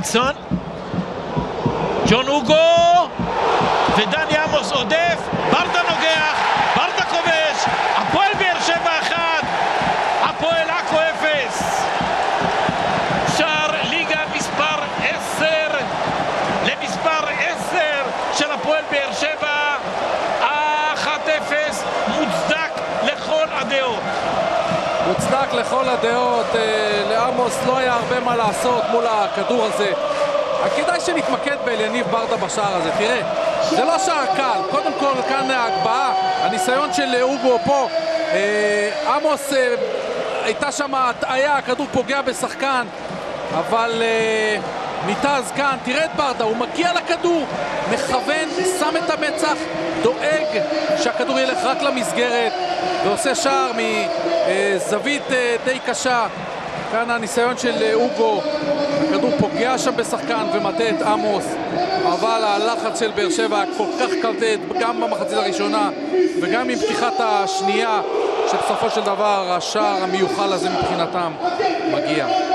דוידסון, ג'ון אוגו ודני עמוס עודף, ברדה נוגח, ברדה כובש, הפועל באר שבע 1, הפועל עכו 0. שער ליגה מספר 10 למספר 10 של הפועל באר שבע, 1-0, מוצדק לכל הדעות. מוצדק לכל הדעות. לעמוס לא היה הרבה מה לעשות מול הכדור הזה. כדאי שנתמקד באליניב ברדה בשער הזה. תראה, זה לא שער קל. קודם כל כאן ההגבהה, הניסיון של אוגו פה. עמוס הייתה שם הטעיה, הכדור פוגע בשחקן, אבל מיטז כאן, תראה את ברדה, הוא מגיע לכדור, מכוון, שם את המצח, דואג שהכדור ילך רק למסגרת, ועושה שער מזווית די קשה. כאן הניסיון של אוגו, הכדור פוגע שם בשחקן ומטה את עמוס, אבל הלחץ של באר שבע כל כך כבד גם במחצית הראשונה וגם עם פתיחת השנייה, שבסופו של דבר השער המיוחל הזה מבחינתם מגיע.